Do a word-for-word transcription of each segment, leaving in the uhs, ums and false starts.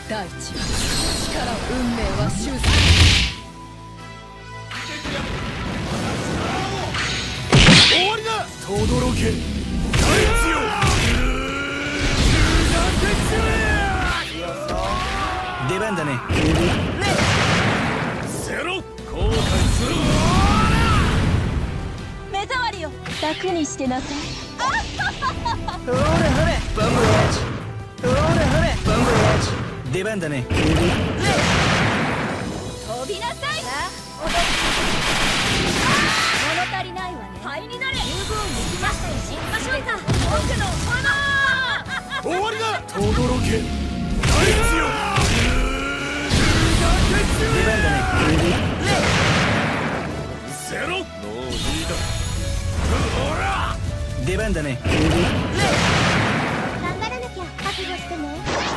大地、力、運命は収束。 終わりだ。とどろけ大地よ。出番だね。せろ、後悔する。 目障りを楽にしてなさい。 ほれほれ、バンブルエッジ。ほれほれ、バンブルエッジ。出番だね。 飛びなさい。物足りないわね。灰になれ。十分にきましたよ。行きましょうか。僕の炎。 終わりだ。とどろけ大地よ。出番だね。せろ、もういいだ。ほら、出番だね。 頑張らなきゃ。覚悟してね。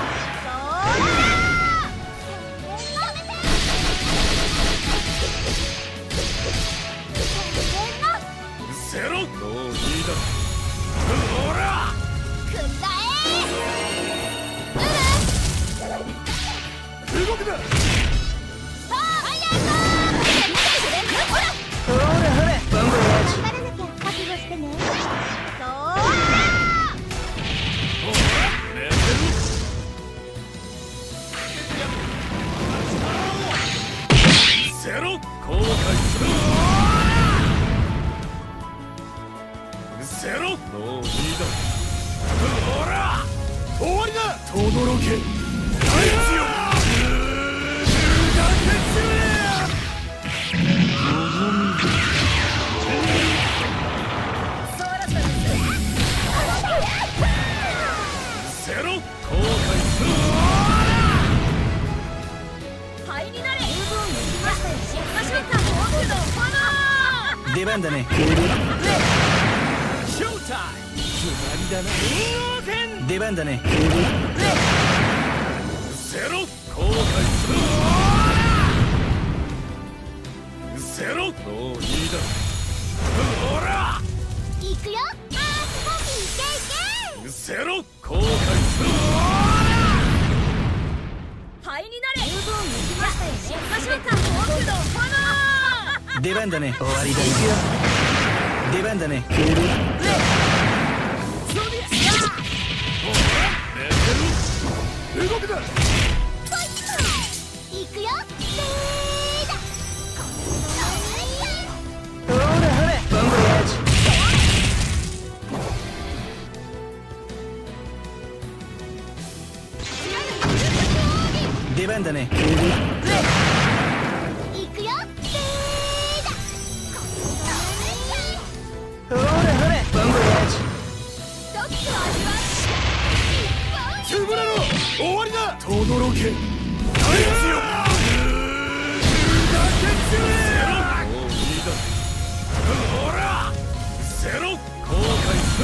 せろ、もういいだ。ほら、 くらえ。 動くな。 ほらほれほれ、バンブルエッジ。頑張らなきゃ。覚悟してね。 せろ、後悔する。せろ、もういいだ。ほら、終わりだ。とどろけ大地よ。せろ、後悔する。 灰になれ。十分にきましたよ。行きましょうか。僕の炎。 出番だね。ショータイム。決まりだな。出番だね。せろ、後悔する。せろ、もういいだ。ほら、 行くよ。あースポーティー、いけいけ。 せろ、後悔する。 灰になれ。十分にきましたよ。行きましょうか。僕の炎。 出番だね。終わりだね。出番だね。動くな。 行くよ。 ほれほれ、バンブルエッジ。出番だね。 行くよ。 ほれほれ、バンブルエッジ。 ちょっと味わつぶらろ、終わりだ。とどろけ大地よ。せろ、もういいだ。ほら、せろ、後悔する。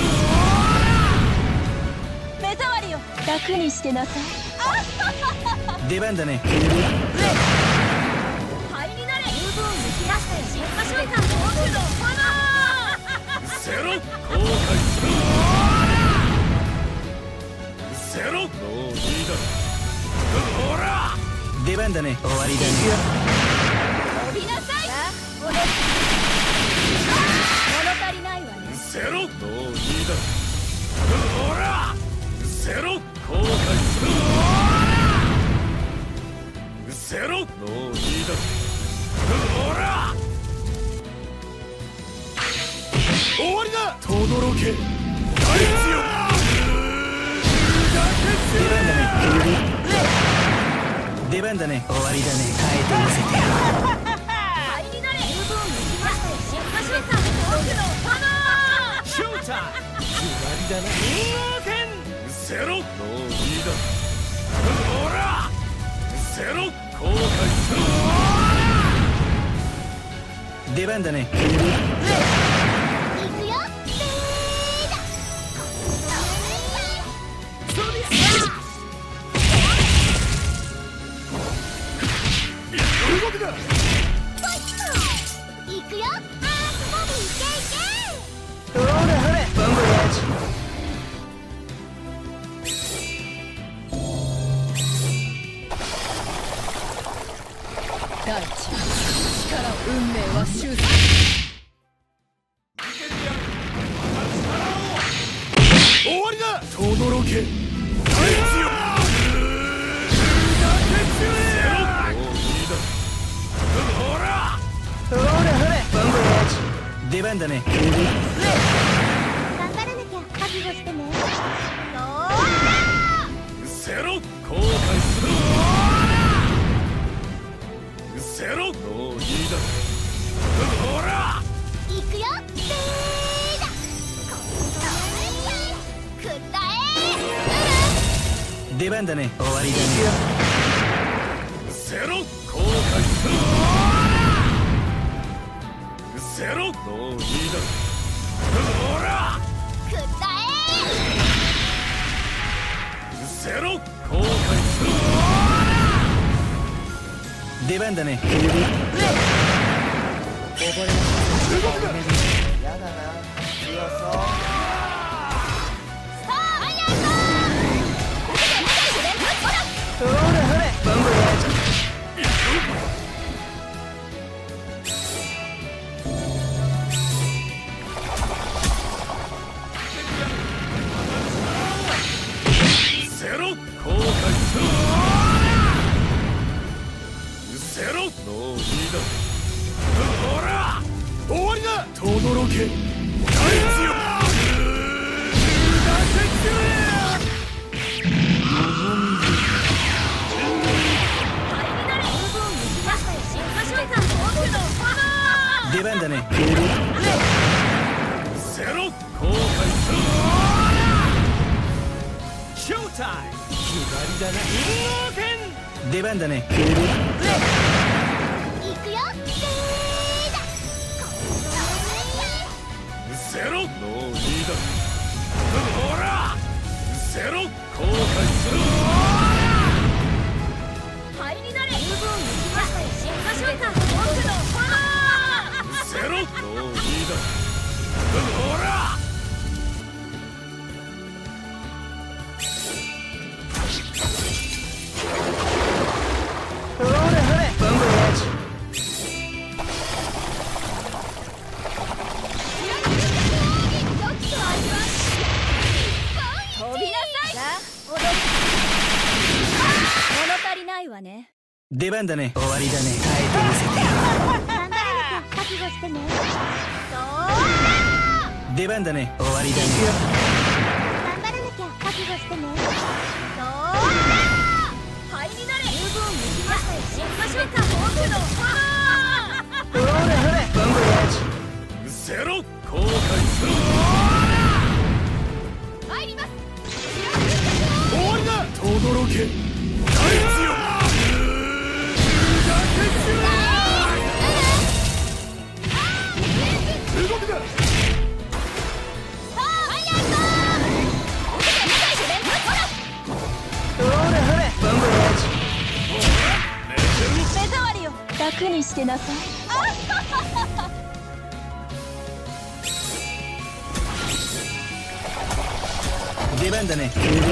目障りを楽にしてなさい。 出番だね。 灰になれ。十分にきましたよ。行きましょうか。僕の炎。 せろ、後悔する。せろ、もういいだ。ほら、出番だね。終わりだね。 飛びなさい。物足りないわね。 せろ、もういいだ。ほら、せろ、後悔する。せろ、もういいだ。ほら、終わりだ。とどろけ大地よ。出番だね。出番だね。終わりだね。変えてみせてよ。 灰になれ。十分にきましたよ。行きましょうか。僕の炎。 ショータイム。決まりだな。せろ、もういいだ。ほら、せろ、後悔する。出番だね。 行くよ。 動くな。 行くよ。あースポーティー、いけいけ。 ほれほれ、バンブルエッジ。 大地力運命は終戦。 終わりだとどろけ大地よほらほらほらボンボヤージ出番だね。 頑張らなきゃ覚悟してね。 うせろ後悔するうせろもういいだほら行くよせーだくったえ出番だね。終わりだね。 うせろ後悔するうせろもういいだほらくったうせろ後悔する出番だね。ほらほらボンボヤージせろ後悔するうせろもういいだほら終わりだとどろけ大地よ出番だね。 せろ後悔するショータイム決まりだな運動拳出番だね。 行くよせーだうせろもういいだほらうせろ後悔する灰になれ十分行きましたよ。進化しょうか僕の炎うせろもういいだほらほらほらボンボヤージ飛びなさい。さあ踊る物足りないわね。 出番だね。終わりだね。耐えてみせてよ。 頑張らなきゃ覚悟してね。そう出番だね。終わりだね。 頑張らなきゃ覚悟してね。そう灰になれ十分行きましたよ。進化しょうか僕のほらほらボンボヤージうせろ後悔する入ります。 終わりだとどろけ大地よ動きだほらほらボンボヤージ目障りを楽にしてなさい。 出番だね。 灰になれ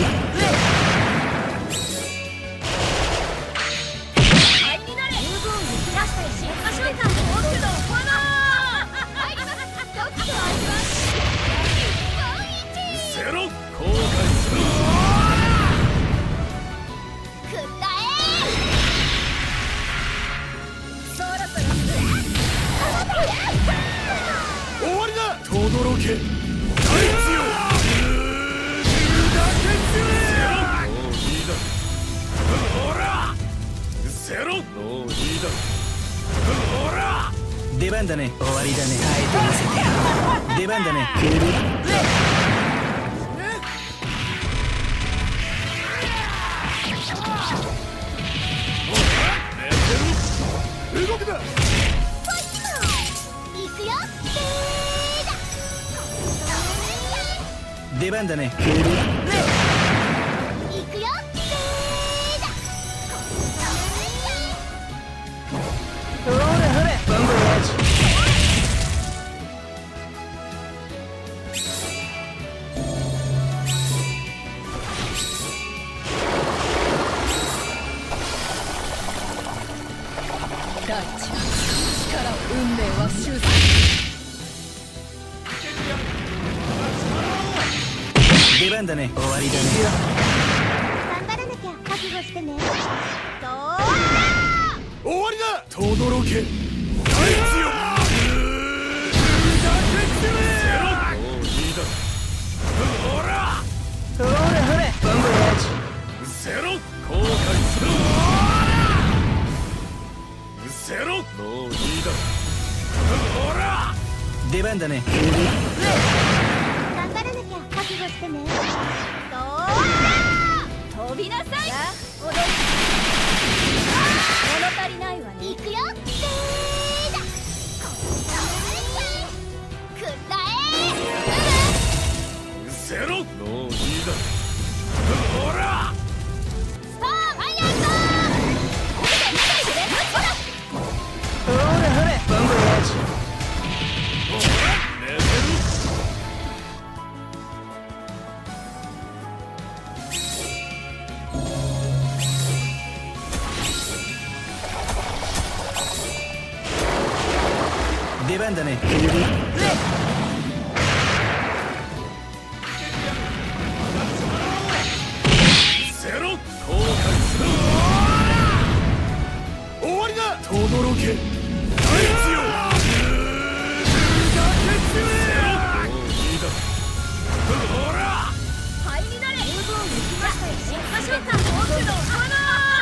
十分行きましたよ。進化しょうか僕の炎入ります。どっちと味わうせろ後悔するくったえそろそろ終わりだとどろけ大地よほらうせろもういいだほら出番だね。終わりだね。耐えてみせてよ。出番だね。 動きだ行くよせーだ出番だね。 行くよせーだほらほらボンボヤージ大出番だね。終わりだね。 頑張らなきゃ覚悟してね。どう終わりだ。とどろけ。大強。ほらほれほれ、ボンボヤージ。 ゼロ後悔する。ゼロもういいだろ。ほら出番だね。 頑張らなきゃ覚悟してね。どう飛びなさい。踊り物足りないわね。行くよ。せーだくらえ。 ゼロもういいだろ。ほらスターファイヤーだ。 ほれほれ、ボンボヤージ。 寝てる。 出番だね。 ゼロ後悔する。終わりだ。とどろけ。大強。ゼロもういいだろ。ほら灰になれ。十分行きましたよ。行きましょうか。僕の花。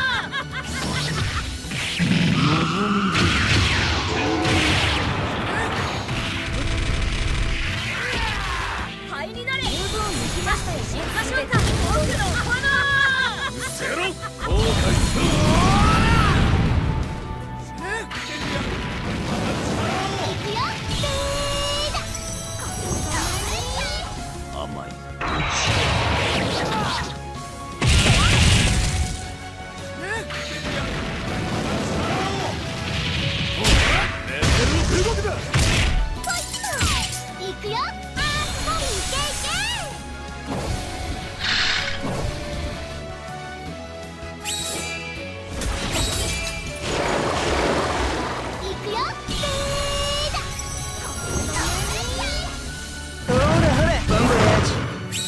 灰になれ。十分行きましたよ。行きましょうか。僕の花。 ゼロ後悔する。 行くよ。せーだ。 甘い。 動くだ。 行くよ。あー、もういけいけ。行くよ。せーだ。 ほれほれ、ボンボヤージ。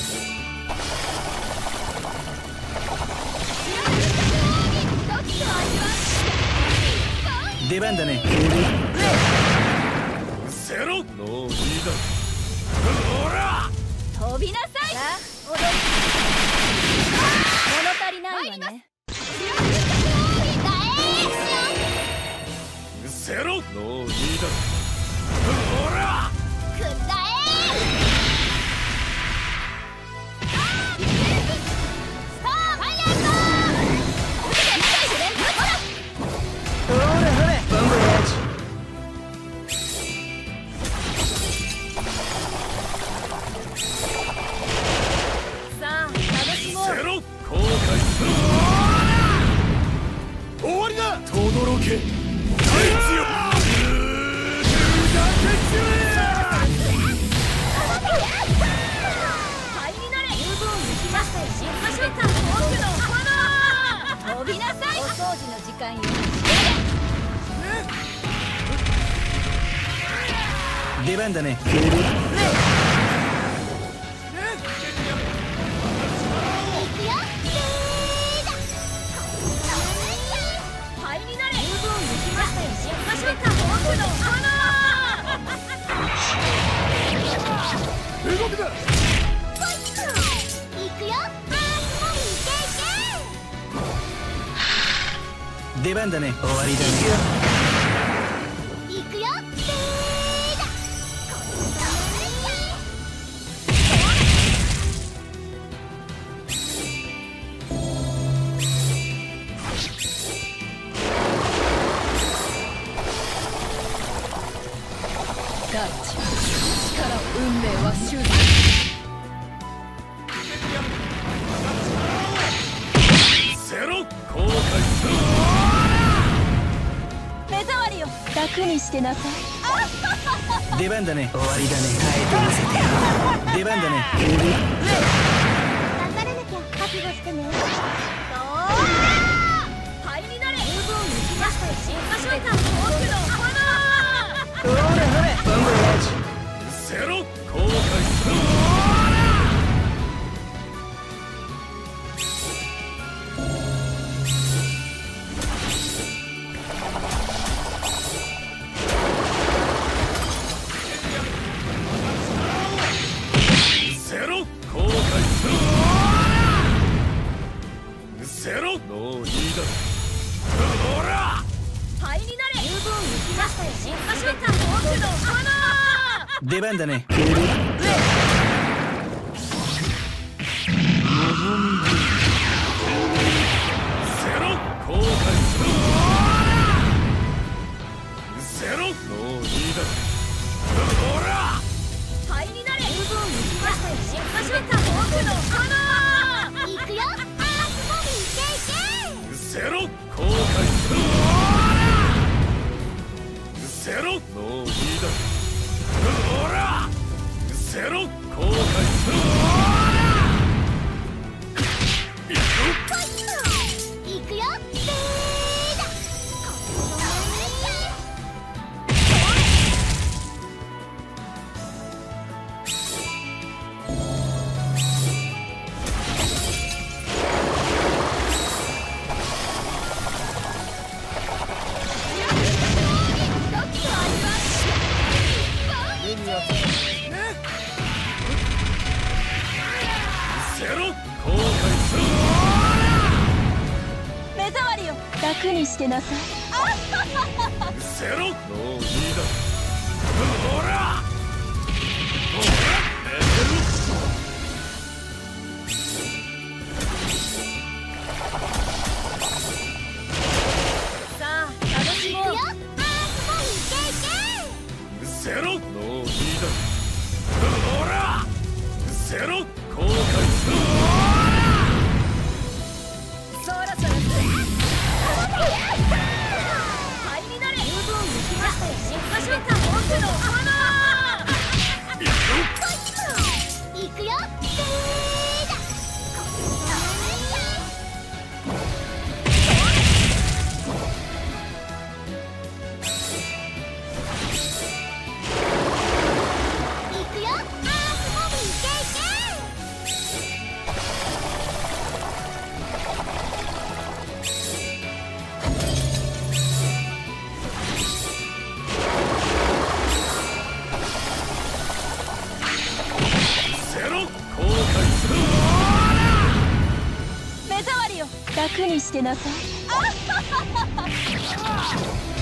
出番だね。 ゼロもういいだろ。ほら飛びなさい。踊り物足りないわね。 ゼロもういいだろ。ほらくらえ。スターファイヤーだ。 ほれほれ、ボンボヤージ。 さあ楽しもう。 ゼロ後悔する。終わりだ。とどろけ。大強。 灰になれ。十分行きましたよ。行きましょうか。僕の花。飛びなさい。お掃除の時間よ。 出番だね。 行くよ。せーだ。灰になれ。十分行きましたよ。行きましょうか。僕の花。 動くだ。 行くよ。あー、もういけい出番だね。終わりだね。 け。行くよ。せーだ。 大地力運命は終焉。 ゼロ後悔する。 目障りよ。楽にしてなさい。 出番だね。終わりだね。耐えてみせてよ。出番だね。 頑張らなきゃ覚悟してね。どう灰になれ。十分行きましたよ。行きましょうか。僕の花。 ほれほれ、ボンボヤージ。 ゼロ後悔する。 出番だね。 楽にしてなさい。 せろ。もういいだ。ほら。 さあ楽しもう。 せろ。もういいだ。ほら。せろ。後悔する。 そろそろ灰になれ。十分行きましたよ。行きましょうか。僕の花。 行くよ。目障りよ。楽にしてなさい。